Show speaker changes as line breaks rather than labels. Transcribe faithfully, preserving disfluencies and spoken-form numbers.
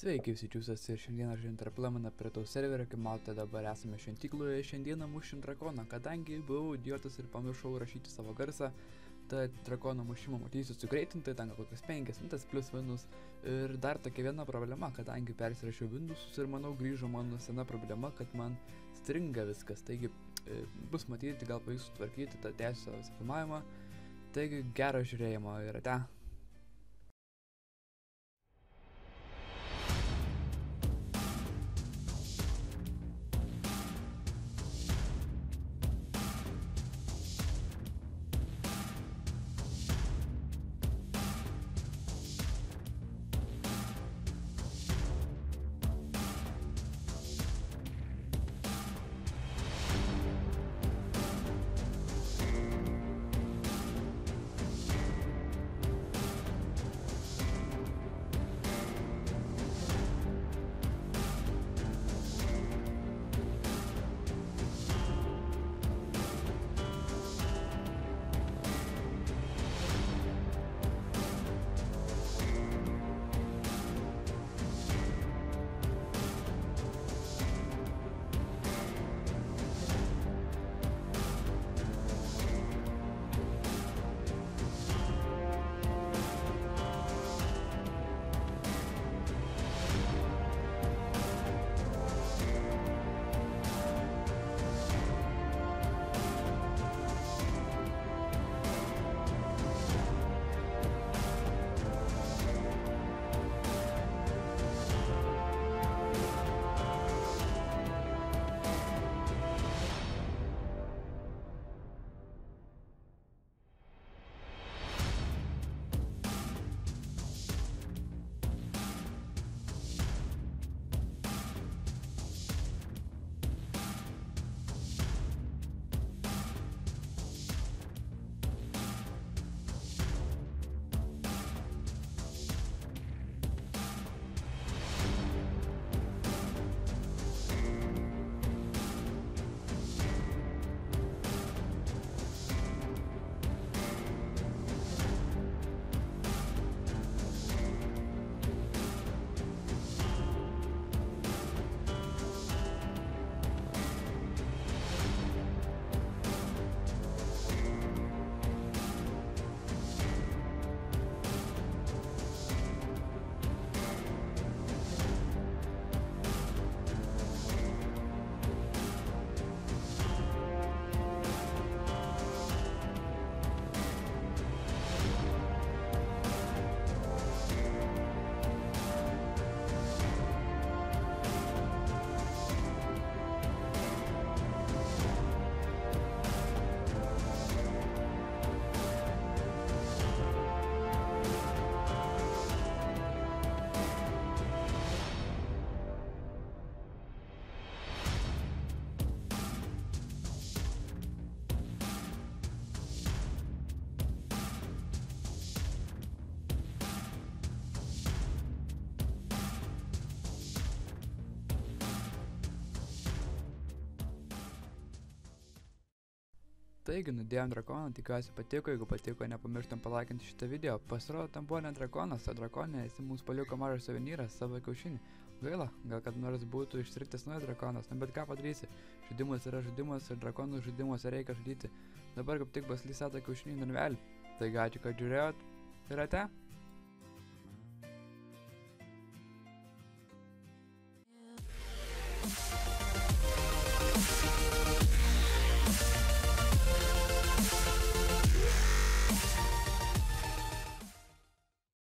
Sveiki visi čiūsas ir šiandieną žaidžiam tarp Lemon prie to serverio, kaip matote dabar esame šventykloje, šiandieną mušim drakoną, kadangi buvau idiotas ir pamiršau rašyti savo garsą, tad drakono mušimo matysiu sugreitintai, ten kokias penkias minutės plus Windows ir dar tokia viena problema, kadangi persirašiau Windowsus ir manau grįžo mano sena problema, kad man stringa viskas, taigi e, bus matyti, gal pavyks sutvarkyti tą tęsio filmavimą, taigi gero žiūrėjimo ir ate. Taigi, nudėjom drakoną, tikiuosi patiko, jeigu patiko, nepamirštam palaikinti šitą video. Pasirodo, tam buvo ne drakonas, o drakonė, jis mums paliko mažą suvenyrą, savo kiaušinį. Gaila, gal kad nors būtų išsiriktas naujas drakonas, nu bet ką padarysi. Žaidimas yra žaidimas ir drakonų žaidimuose reikia žudyti. Dabar kaip tik baslys atą kiaušinį narvelį. Taigi ačiū, kad žiūrėjot ir ate.